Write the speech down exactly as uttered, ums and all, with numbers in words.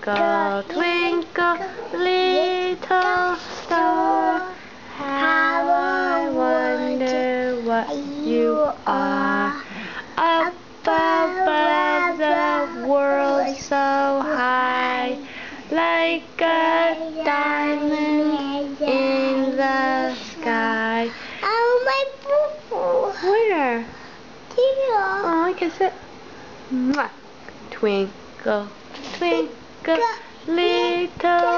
Twinkle, twinkle, little star, how I wonder what you are. Up above the world so high, like a diamond in the sky. Oh, my boo-boo. Where? Here. Oh, I kiss it. Mwah. Twinkle, twinkle, little